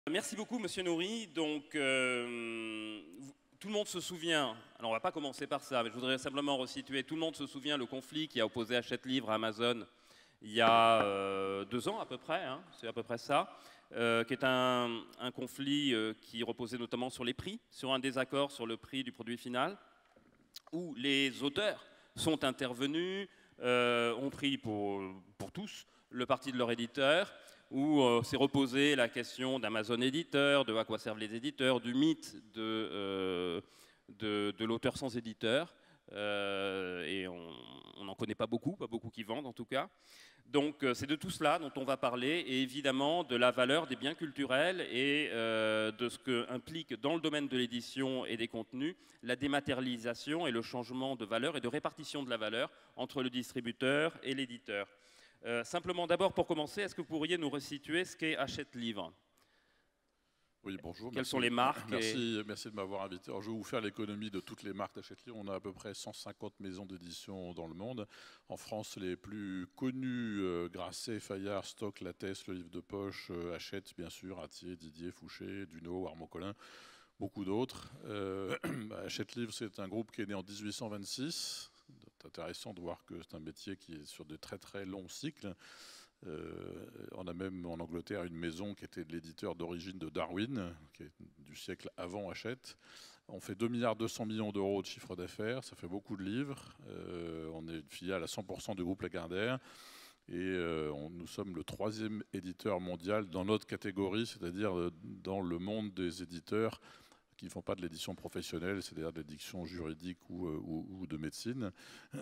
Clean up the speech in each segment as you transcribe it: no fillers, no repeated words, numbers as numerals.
Merci beaucoup, Monsieur Nourri. Donc, tout le monde se souvient, alors on ne va pas commencer par ça, mais je voudrais simplement resituer, tout le monde se souvient le conflit qui a opposé Hachette Livre à Amazon il y a 2 ans à peu près, hein, c'est à peu près ça, qui est un conflit qui reposait notamment sur les prix, sur un désaccord sur le prix du produit final, où les auteurs sont intervenus, ont pris pour tous le parti de leur éditeur, où s'est reposée la question d'Amazon éditeur, de à quoi servent les éditeurs, du mythe de l'auteur sans éditeur. Et on n'en connaît pas beaucoup qui vendent en tout cas. Donc c'est de tout cela dont on va parler, et évidemment de la valeur des biens culturels et de ce que implique dans le domaine de l'édition et des contenus la dématérialisation et le changement de valeur et de répartition de la valeur entre le distributeur et l'éditeur. Simplement d'abord pour commencer, est-ce que vous pourriez nous resituer ce qu'est Hachette Livre? Oui, bonjour. Quelles sont les marques Merci de m'avoir invité. Alors, je vais vous faire l'économie de toutes les marques d'Hachette Livre. On a à peu près 150 maisons d'édition dans le monde. En France, les plus connues, Grasset, Fayard, Stock, Lattès, Le Livre de Poche, Hachette, bien sûr, Hatier, Didier, Fouché, Duno, Armand Collin, beaucoup d'autres. Hachette Livre, c'est un groupe qui est né en 1826. C'est intéressant de voir que c'est un métier qui est sur de très très longs cycles. On a même en Angleterre une maison qui était de l'éditeur d'origine de Darwin, qui est du siècle avant Hachette. On fait 2,2 milliards d'euros de chiffre d'affaires, ça fait beaucoup de livres. On est une filiale à 100% du groupe Lagardère. Et nous sommes le 3e éditeur mondial dans notre catégorie, c'est-à-dire dans le monde des éditeurs qui ne font pas de l'édition professionnelle, c'est-à-dire de l'édition juridique ou de médecine.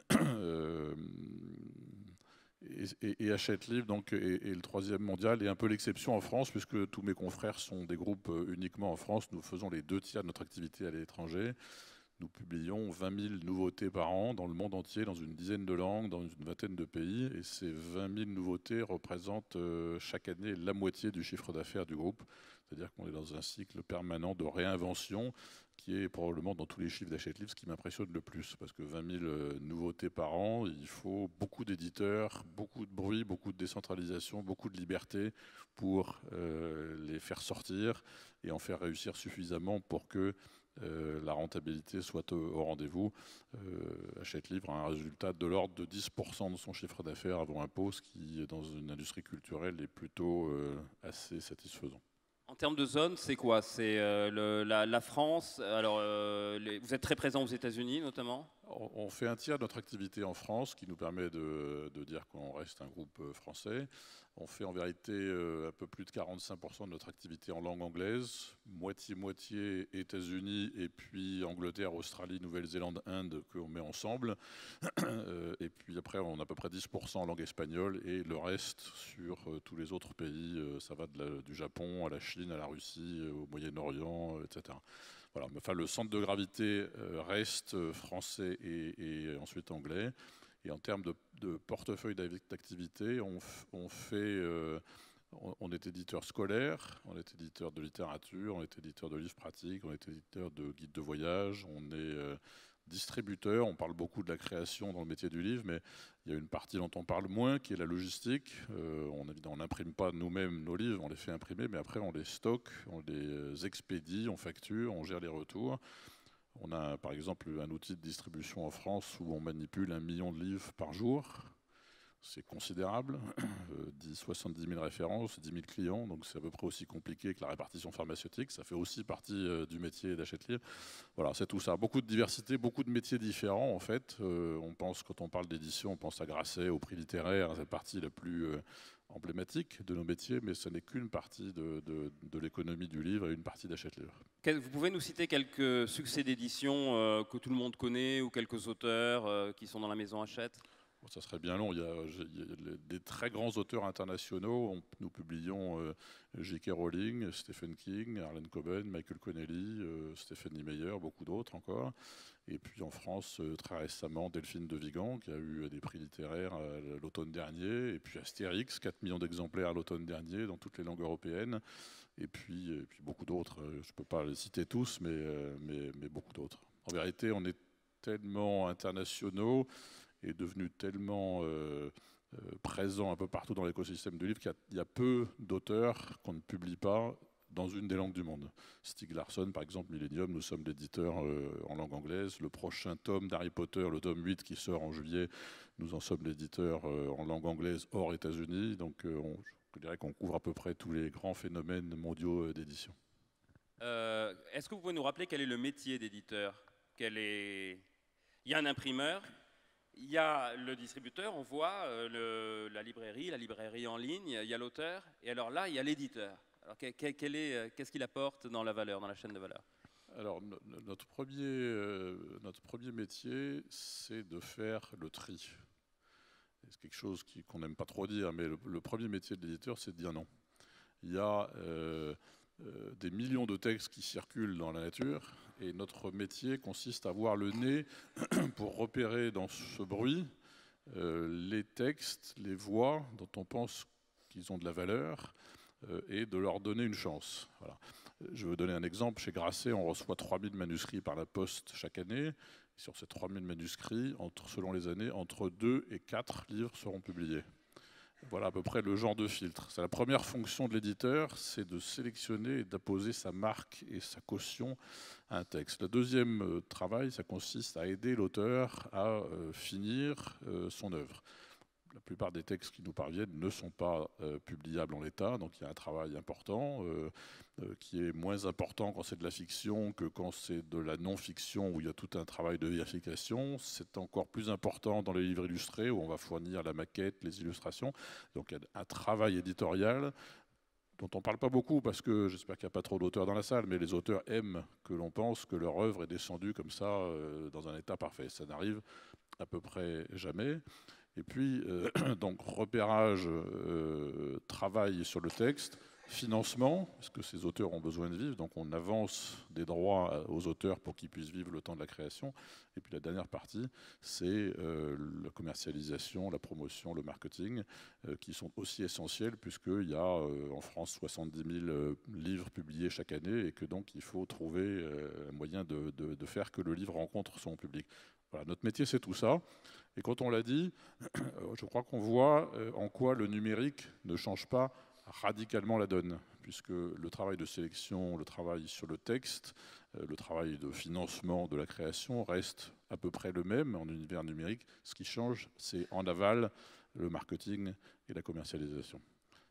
Et Hachette Livre donc, est le 3e mondial et un peu l'exception en France, puisque tous mes confrères sont des groupes uniquement en France. Nous faisons les 2 tiers de notre activité à l'étranger. Nous publions 20 000 nouveautés par an dans le monde entier, dans une dizaine de langues, dans une vingtaine de pays. Et ces 20 000 nouveautés représentent chaque année la moitié du chiffre d'affaires du groupe. C'est-à-dire qu'on est dans un cycle permanent de réinvention qui est probablement dans tous les chiffres d'Hachette Livre ce qui m'impressionne le plus. Parce que 20 000 nouveautés par an, il faut beaucoup d'éditeurs, beaucoup de bruit, beaucoup de décentralisation, beaucoup de liberté pour les faire sortir et en faire réussir suffisamment pour que la rentabilité soit au rendez-vous. Hachette Livre a un résultat de l'ordre de 10% de son chiffre d'affaires avant impôt, ce qui, dans une industrie culturelle, est plutôt assez satisfaisant. En termes de zone, c'est quoi? C'est la France. Alors, vous êtes très présent aux États-Unis notamment? On fait 1 tiers de notre activité en France, qui nous permet de dire qu'on reste un groupe français. On fait en vérité un peu plus de 45% de notre activité en langue anglaise, moitié-moitié États-Unis et puis Angleterre, Australie, Nouvelle-Zélande, Inde qu'on met ensemble. Et puis après, on a à peu près 10% en langue espagnole et le reste sur tous les autres pays. Ça va du Japon à la Chine, à la Russie, au Moyen-Orient, etc. Voilà, enfin, le centre de gravité reste français et ensuite anglais. Et en termes de portefeuille d'activité, on est éditeur scolaire, on est éditeur de littérature, on est éditeur de livres pratiques, on est éditeur de guides de voyage, on est distributeur. On parle beaucoup de la création dans le métier du livre, mais il y a une partie dont on parle moins, qui est la logistique. On n'imprime pas nous-mêmes nos livres, on les fait imprimer, mais après on les stocke, on les expédie, on facture, on gère les retours. On a par exemple un outil de distribution en France où on manipule 1 million de livres par jour. C'est considérable, 70 000 références, 10 000 clients, donc c'est à peu près aussi compliqué que la répartition pharmaceutique. Ça fait aussi partie du métier d'Hachette Livre. Voilà, c'est tout ça. Beaucoup de diversité, beaucoup de métiers différents en fait. On pense, quand on parle d'édition, on pense à Grasset, au prix littéraire, cette partie la plus emblématique de nos métiers, mais ce n'est qu'une partie de l'économie du livre et une partie d'Hachette Livre. Vous pouvez nous citer quelques succès d'édition que tout le monde connaît ou quelques auteurs qui sont dans la maison Hachette? Bon, ça serait bien long. Il y a des très grands auteurs internationaux. Nous publions J.K. Rowling, Stephen King, Harlan Coben, Michael Connelly, Stephenie Meyer, beaucoup d'autres encore. Et puis en France, très récemment, Delphine de Vigan, qui a eu des prix littéraires l'automne dernier. Et puis Astérix, 4 millions d'exemplaires l'automne dernier dans toutes les langues européennes. Et puis beaucoup d'autres. Je ne peux pas les citer tous, mais beaucoup d'autres. En vérité, on est tellement internationaux est devenu tellement présent un peu partout dans l'écosystème du livre qu'il y a peu d'auteurs qu'on ne publie pas dans une des langues du monde. Stieg Larsson, par exemple, Millennium, nous sommes l'éditeur en langue anglaise. Le prochain tome d'Harry Potter, le tome 8 qui sort en juillet, nous en sommes l'éditeur en langue anglaise hors États-Unis. Donc je dirais qu'on couvre à peu près tous les grands phénomènes mondiaux d'édition. Est-ce que vous pouvez nous rappeler quel est le métier d'éditeur? Il y a un imprimeur, il y a le distributeur, on voit la librairie en ligne, il y a l'auteur, et alors là, il y a l'éditeur. Alors qu'est-ce qu'il apporte dans la valeur, dans la chaîne de valeur? Alors, notre premier métier, c'est de faire le tri. C'est quelque chose qu'on n'aime pas trop dire, mais le premier métier de l'éditeur, c'est de dire non. Il y a des millions de textes qui circulent dans la nature, et notre métier consiste à avoir le nez pour repérer dans ce bruit les textes, les voix dont on pense qu'ils ont de la valeur, et de leur donner une chance. Voilà. Je vais vous donner un exemple. Chez Grasset, on reçoit 3000 manuscrits par la poste chaque année. Sur ces 3000 manuscrits, selon les années, entre 2 et 4 livres seront publiés. Voilà à peu près le genre de filtre. C'est la première fonction de l'éditeur, c'est de sélectionner et d'apposer sa marque et sa caution à un texte. Le deuxième travail, ça consiste à aider l'auteur à finir son œuvre. La plupart des textes qui nous parviennent ne sont pas publiables en l'état, donc il y a un travail important qui est moins important quand c'est de la fiction que quand c'est de la non-fiction où il y a tout un travail de vérification. C'est encore plus important dans les livres illustrés où on va fournir la maquette, les illustrations. Donc il y a un travail éditorial dont on ne parle pas beaucoup parce que j'espère qu'il n'y a pas trop d'auteurs dans la salle, mais les auteurs aiment que l'on pense que leur œuvre est descendue comme ça dans un état parfait. Ça n'arrive à peu près jamais. Et puis, donc, repérage, travail sur le texte, financement, parce que ces auteurs ont besoin de vivre, donc on avance des droits aux auteurs pour qu'ils puissent vivre le temps de la création. Et puis la dernière partie, c'est la commercialisation, la promotion, le marketing, qui sont aussi essentiels, puisqu'il y a en France 70 000 livres publiés chaque année, et que donc il faut trouver un moyen de faire que le livre rencontre son public. Voilà, notre métier, c'est tout ça. Et quand on l'a dit, je crois qu'on voit en quoi le numérique ne change pas radicalement la donne, puisque le travail de sélection, le travail sur le texte, le travail de financement de la création reste à peu près le même en univers numérique. Ce qui change, c'est en aval le marketing et la commercialisation.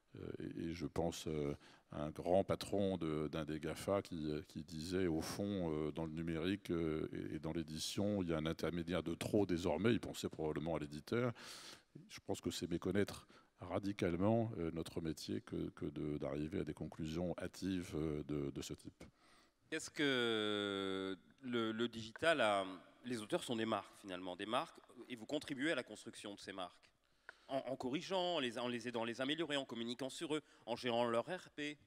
Et je pense à un grand patron d'un des GAFA qui disait au fond dans le numérique et dans l'édition, il y a un intermédiaire de trop désormais. Il pensait probablement à l'éditeur. Je pense que c'est méconnaître radicalement notre métier que d'arriver à des conclusions hâtives de ce type. Est-ce que le digital les auteurs sont des marques finalement, des marques, et vous contribuez à la construction de ces marques en corrigeant, en les aidant à les améliorer, en communiquant sur eux, en gérant leur RP.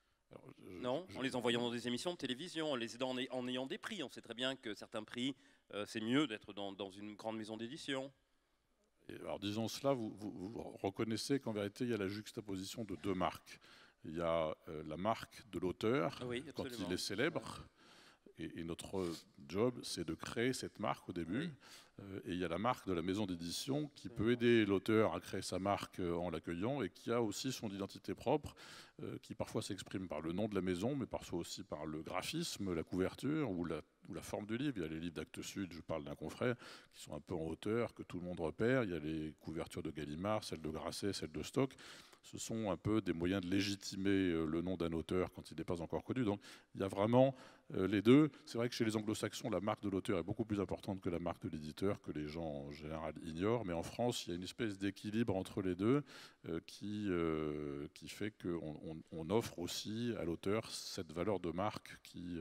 Non, en les envoyant dans des émissions de télévision, en les aidant en ayant des prix. On sait très bien que certains prix, c'est mieux d'être dans une grande maison d'édition. Alors disons cela, vous reconnaissez qu'en vérité, il y a la juxtaposition de deux marques. Il y a la marque de l'auteur, oui, quand il est célèbre, et notre job, c'est de créer cette marque au début. Oui. Et il y a la marque de la maison d'édition qui peut aider l'auteur à créer sa marque en l'accueillant et qui a aussi son identité propre, qui parfois s'exprime par le nom de la maison, mais parfois aussi par le graphisme, la couverture ou la forme du livre. Il y a les livres d'Actes Sud, je parle d'un confrère, qui sont un peu en hauteur, que tout le monde repère. Il y a les couvertures de Gallimard, celles de Grasset, celles de Stock. Ce sont un peu des moyens de légitimer le nom d'un auteur quand il n'est pas encore connu. Donc il y a vraiment les deux. C'est vrai que chez les anglo-saxons, la marque de l'auteur est beaucoup plus importante que la marque de l'éditeur, que les gens en général ignorent. Mais en France, il y a une espèce d'équilibre entre les deux qui fait qu'on offre aussi à l'auteur cette valeur de marque qui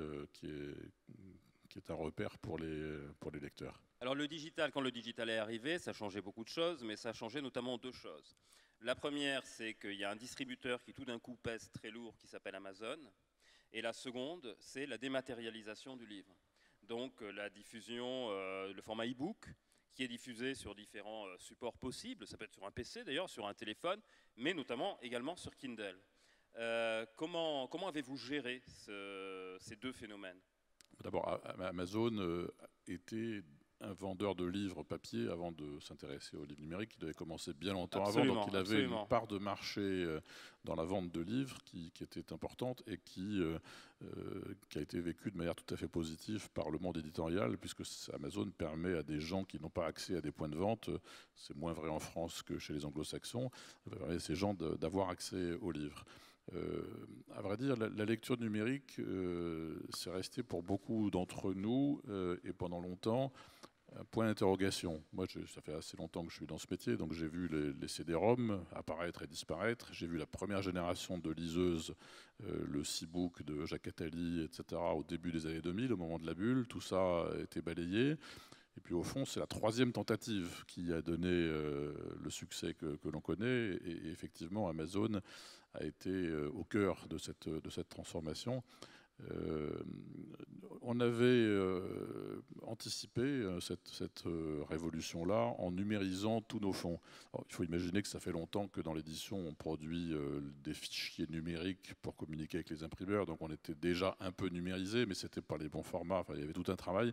est un repère pour les lecteurs. Alors quand le digital est arrivé, ça a changé beaucoup de choses, mais ça a changé notamment deux choses. La première, c'est qu'il y a un distributeur qui tout d'un coup pèse très lourd, qui s'appelle Amazon. Et la seconde, c'est la dématérialisation du livre. Donc la diffusion, le format e-book, qui est diffusé sur différents supports possibles. Ça peut être sur un PC d'ailleurs, sur un téléphone, mais notamment également sur Kindle. Comment avez-vous géré ces deux phénomènes ? D'abord, Amazon était un vendeur de livres papier avant de s'intéresser aux livres numériques. Il avait commencé bien longtemps Absolument, avant, donc il avait absolument. une part de marché dans la vente de livres qui était importante et qui a été vécue de manière tout à fait positive par le monde éditorial, puisque Amazon permet à des gens qui n'ont pas accès à des points de vente, c'est moins vrai en France que chez les anglo-saxons, permet à ces gens d'avoir accès aux livres. À vrai dire, la lecture numérique, c'est resté pour beaucoup d'entre nous et pendant longtemps un point d'interrogation. Moi, ça fait assez longtemps que je suis dans ce métier, donc j'ai vu les CD-ROM apparaître et disparaître. J'ai vu la première génération de liseuses, le C-Book de Jacques Attali, etc., au début des années 2000, au moment de la bulle. Tout ça a été balayé. Et puis au fond, c'est la troisième tentative qui a donné le succès que l'on connaît. Et effectivement, Amazon a été au cœur de cette transformation. On avait anticipé cette révolution-là en numérisant tous nos fonds. Alors, il faut imaginer que ça fait longtemps que dans l'édition, on produit des fichiers numériques pour communiquer avec les imprimeurs. Donc on était déjà un peu numérisé, mais ce n'était pas les bons formats. Enfin, il y avait tout un travail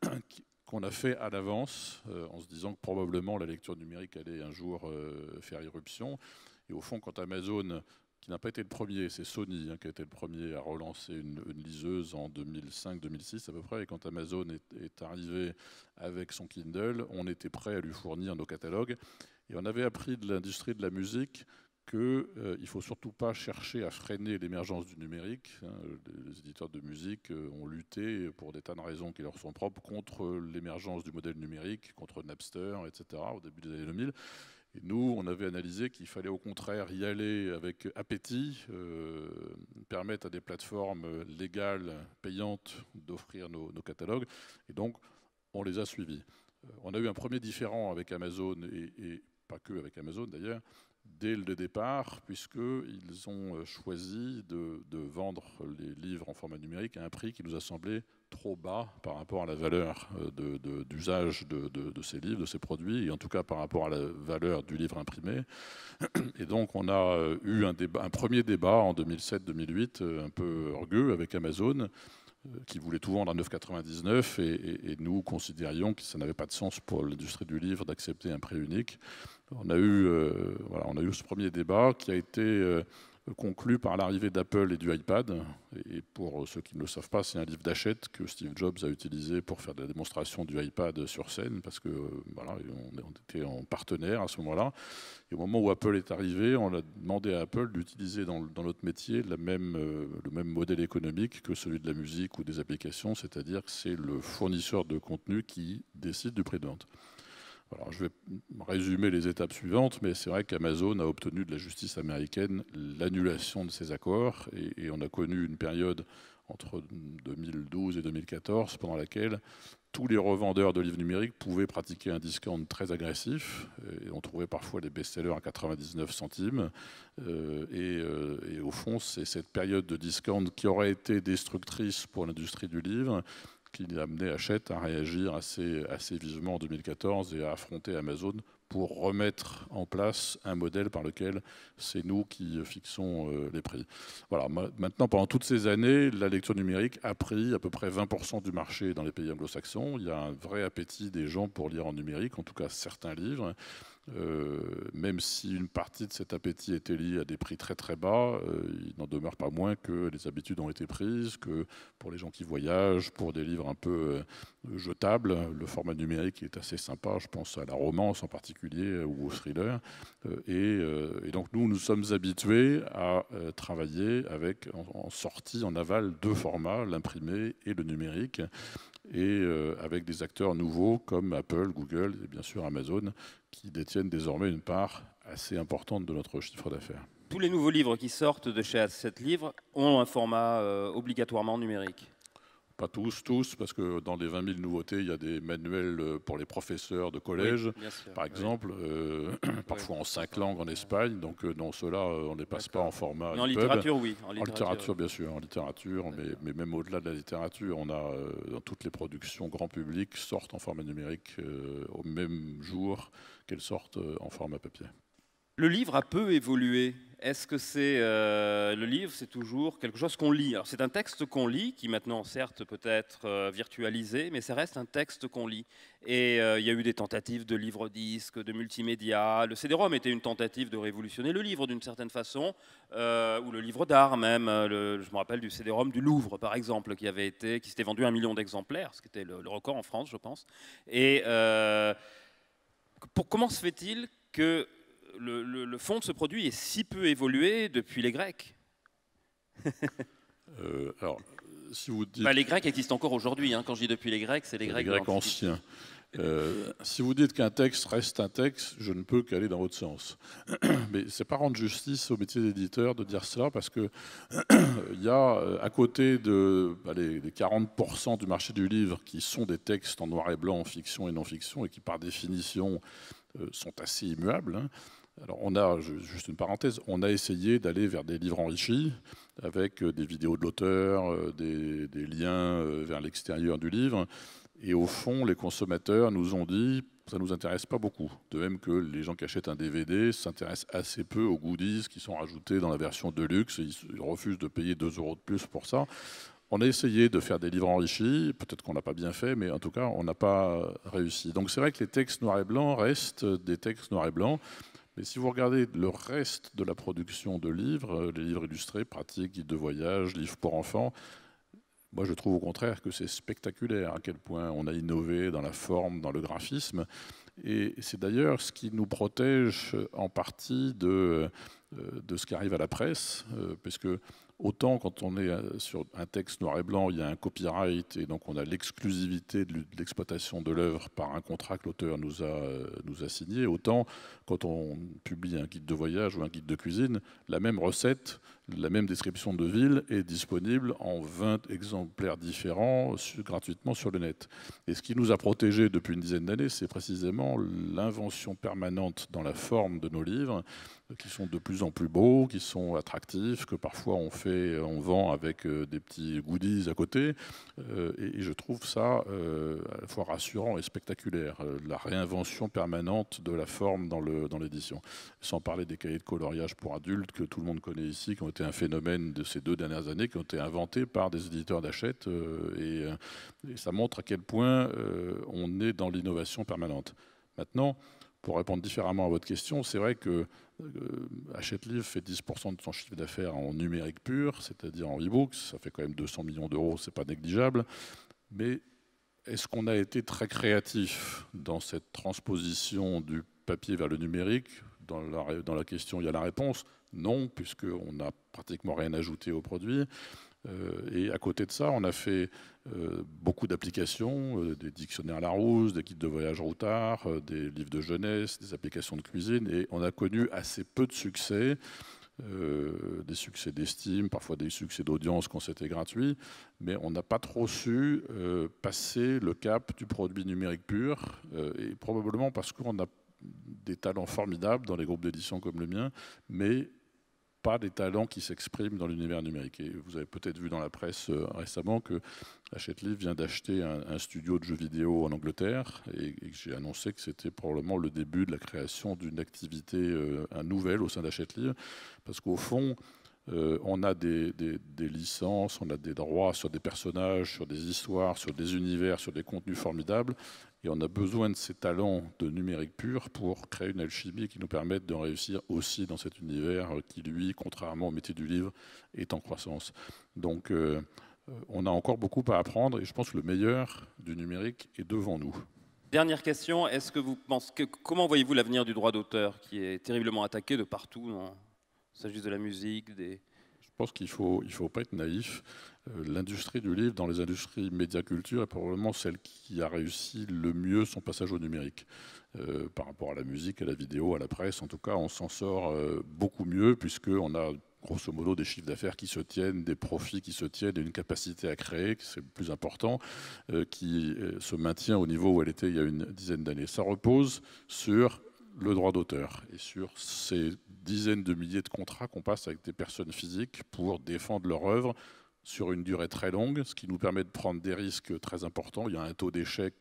qu'on a fait à l'avance en se disant que probablement la lecture numérique allait un jour faire irruption. Et au fond, quand Amazon, qui n'a pas été le premier, c'est Sony qui a été le premier à relancer une liseuse en 2005-2006 à peu près, et quand Amazon est arrivé avec son Kindle, on était prêt à lui fournir nos catalogues. Et on avait appris de l'industrie de la musique qu'il ne faut surtout pas chercher à freiner l'émergence du numérique. Les éditeurs de musique ont lutté pour des tas de raisons qui leur sont propres contre l'émergence du modèle numérique, contre Napster, etc. au début des années 2000. Et nous, on avait analysé qu'il fallait au contraire y aller avec appétit, permettre à des plateformes légales, payantes, d'offrir nos catalogues. Et donc, on les a suivis. On a eu un premier différend avec Amazon, et pas que avec Amazon d'ailleurs, dès le départ, puisqu'ils ont choisi de vendre les livres en format numérique à un prix qui nous a semblé trop bas par rapport à la valeur d'usage de ces livres, de ces produits, et en tout cas par rapport à la valeur du livre imprimé. Et donc on a eu un premier débat en 2007-2008, un peu rugueux avec Amazon, qui voulait tout vendre à 9,99 et nous considérions que ça n'avait pas de sens pour l'industrie du livre d'accepter un prix unique. On a eu ce premier débat qui a été conclu par l'arrivée d'Apple et du iPad. Et pour ceux qui ne le savent pas, c'est un livre d'Hachette que Steve Jobs a utilisé pour faire de la démonstration du iPad sur scène, parce que on était en partenaire à ce moment-là. Et au moment où Apple est arrivé, on a demandé à Apple d'utiliser dans notre métier le même modèle économique que celui de la musique ou des applications, c'est-à-dire que c'est le fournisseur de contenu qui décide du prix de vente. Alors, je vais résumer les étapes suivantes, mais c'est vrai qu'Amazon a obtenu de la justice américaine l'annulation de ces accords et on a connu une période entre 2012 et 2014 pendant laquelle tous les revendeurs de livres numériques pouvaient pratiquer un discount très agressif et on trouvait parfois des best-sellers à 99 centimes et au fond c'est cette période de discount qui aurait été destructrice pour l'industrie du livre qui a amené Hachette à réagir assez vivement en 2014 et à affronter Amazon pour remettre en place un modèle par lequel c'est nous qui fixons les prix. Voilà. Maintenant, pendant toutes ces années, la lecture numérique a pris à peu près 20% du marché dans les pays anglo-saxons. Il y a un vrai appétit des gens pour lire en numérique, en tout cas certains livres. Même si une partie de cet appétit était liée à des prix très très bas, il n'en demeure pas moins que les habitudes ont été prises, que pour les gens qui voyagent, pour des livres un peu jetables, le format numérique est assez sympa, je pense à la romance en particulier ou au thriller. Et donc nous sommes habitués à travailler avec en sortie, en aval, deux formats, l'imprimé et le numérique. Et avec des acteurs nouveaux comme Apple, Google et bien sûr Amazon qui détiennent désormais une part assez importante de notre chiffre d'affaires. Tous les nouveaux livres qui sortent de chez Hachette Livres ont un format obligatoirement numérique. Pas tous, parce que dans les 20 000 nouveautés, il y a des manuels pour les professeurs de collège, oui, par exemple, parfois en 5 langues en Espagne. Donc non, ceux-là, on ne les passe pas en format mais en littérature, oui. En littérature, bien sûr, en littérature, mais même au-delà de la littérature, on a dans toutes les productions grand public sortent en format numérique au même jour qu'elles sortent en format papier. Le livre a peu évolué. Est-ce que c'est le livre, c'est toujours quelque chose qu'on lit? Alors c'est un texte qu'on lit, qui maintenant certes peut être virtualisé, mais ça reste un texte qu'on lit. Et il y a eu des tentatives de livre-disque, de multimédia. Le CD-ROM était une tentative de révolutionner le livre d'une certaine façon, ou le livre d'art même. Je me rappelle du CD-ROM du Louvre par exemple, qui s'était vendu 1 million d'exemplaires, ce qui était le record en France, je pense. Et comment se fait-il que le fond de ce produit est si peu évolué depuis les Grecs? Alors, si vous dites... Bah, les Grecs existent encore aujourd'hui. Hein. Quand je dis depuis les Grecs, c'est les Grecs, les Grecs anciens. Si vous dites qu'un texte reste un texte, je ne peux qu'aller dans votre sens. Mais c'est pas rendre justice au métier d'éditeur de dire cela, parce que il y a à côté des 40% du marché du livre qui sont des textes en noir et blanc, en fiction et non-fiction, et qui par définition sont assez immuables. Hein. Alors on a, juste une parenthèse, on a essayé d'aller vers des livres enrichis avec des vidéos de l'auteur, des liens vers l'extérieur du livre. Et au fond, les consommateurs nous ont dit ça ne nous intéresse pas beaucoup. De même que les gens qui achètent un DVD s'intéressent assez peu aux goodies qui sont rajoutés dans la version de luxe. Ils refusent de payer 2 € de plus pour ça. On a essayé de faire des livres enrichis. Peut-être qu'on n'a pas bien fait, mais en tout cas, on n'a pas réussi. Donc c'est vrai que les textes noirs et blancs restent des textes noirs et blancs. Mais si vous regardez le reste de la production de livres, les livres illustrés, pratiques, guides de voyage, livres pour enfants, moi je trouve au contraire que c'est spectaculaire à quel point on a innové dans la forme, dans le graphisme. Et c'est d'ailleurs ce qui nous protège en partie de ce qui arrive à la presse, parce que autant quand on est sur un texte noir et blanc, il y a un copyright et donc on a l'exclusivité de l'exploitation de l'œuvre par un contrat que l'auteur nous a signé, autant quand on publie un guide de voyage ou un guide de cuisine, la même recette, la même description de ville est disponible en 20 exemplaires différents gratuitement sur le net. Et ce qui nous a protégés depuis une dizaine d'années, c'est précisément l'invention permanente dans la forme de nos livres, qui sont de plus en plus beaux, qui sont attractifs, que parfois on vend avec des petits goodies à côté. Et je trouve ça à la fois rassurant et spectaculaire, la réinvention permanente de la forme dans l'édition. Sans parler des cahiers de coloriage pour adultes que tout le monde connaît ici, qui ont été un phénomène de ces 2 dernières années, qui ont été inventés par des éditeurs d'Hachette. Et ça montre à quel point on est dans l'innovation permanente. Maintenant, pour répondre différemment à votre question, c'est vrai que Hachette Livre fait 10% de son chiffre d'affaires en numérique pur, c'est-à-dire en e-books. Ça fait quand même 200 millions d'euros, c'est pas négligeable. Mais est-ce qu'on a été très créatif dans cette transposition du papier vers le numérique? Dans la question, il y a la réponse. Non, puisqu'on n'a pratiquement rien ajouté au produit. Et à côté de ça, on a fait beaucoup d'applications, des dictionnaires Larousse, des guides de voyage Routard, des livres de jeunesse, des applications de cuisine, et on a connu assez peu de succès, des succès d'estime, parfois des succès d'audience quand c'était gratuit, mais on n'a pas trop su passer le cap du produit numérique pur, et probablement parce qu'on a des talents formidables dans les groupes d'édition comme le mien, mais pas des talents qui s'expriment dans l'univers numérique. Et vous avez peut-être vu dans la presse récemment que Hachette Livre vient d'acheter un studio de jeux vidéo en Angleterre, et j'ai annoncé que c'était probablement le début de la création d'une activité nouvelle au sein d'Hachette Livre, parce qu'au fond, on a des licences, on a des droits sur des personnages, sur des histoires, sur des univers, sur des contenus formidables. Et on a besoin de ces talents de numérique pur pour créer une alchimie qui nous permette de réussir aussi dans cet univers qui, lui, contrairement au métier du livre, est en croissance. Donc, on a encore beaucoup à apprendre et je pense que le meilleur du numérique est devant nous. Dernière question, est-ce que vous pensez comment voyez-vous l'avenir du droit d'auteur qui est terriblement attaqué de partout, il s'agit de la musique, Je pense qu'il faut pas être naïf. L'industrie du livre, dans les industries média-culture, est probablement celle qui a réussi le mieux son passage au numérique. Par rapport à la musique, à la vidéo, à la presse, en tout cas, on s'en sort beaucoup mieux puisqu'on a grosso modo des chiffres d'affaires qui se tiennent, des profits qui se tiennent et une capacité à créer, c'est le plus important, qui se maintient au niveau où elle était il y a une dizaine d'années. Ça repose sur le droit d'auteur et sur ces dizaines de milliers de contrats qu'on passe avec des personnes physiques pour défendre leur œuvre sur une durée très longue, ce qui nous permet de prendre des risques très importants. Il y a un taux d'échec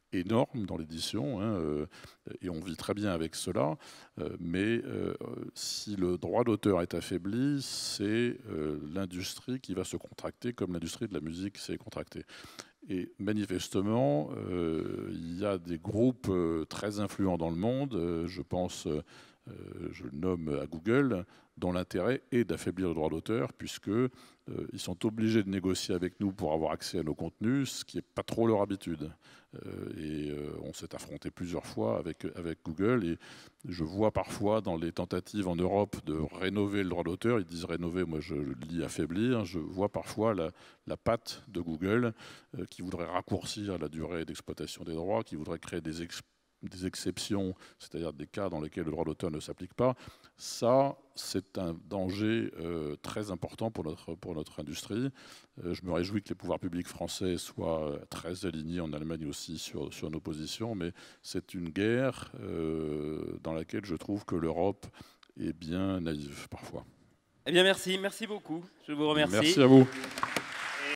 énorme dans l'édition, hein, et on vit très bien avec cela, mais si le droit d'auteur est affaibli, c'est l'industrie qui va se contracter comme l'industrie de la musique s'est contractée. Et manifestement, il y a des groupes très influents dans le monde, je pense, je le nomme à Google, dont l'intérêt est d'affaiblir le droit d'auteur, puisqu'ils sont obligés de négocier avec nous pour avoir accès à nos contenus, ce qui n'est pas trop leur habitude. On s'est affronté plusieurs fois avec Google, et je vois parfois dans les tentatives en Europe de rénover le droit d'auteur, ils disent rénover, moi je lis affaiblir, je vois parfois la patte de Google qui voudrait raccourcir la durée d'exploitation des droits, qui voudrait créer des exceptions, c'est-à-dire des cas dans lesquels le droit d'auteur ne s'applique pas. Ça, c'est un danger très important pour notre industrie. Je me réjouis que les pouvoirs publics français soient très alignés, en Allemagne aussi, sur nos positions, mais c'est une guerre dans laquelle je trouve que l'Europe est bien naïve parfois. Eh bien, merci beaucoup. Je vous remercie. Merci à vous.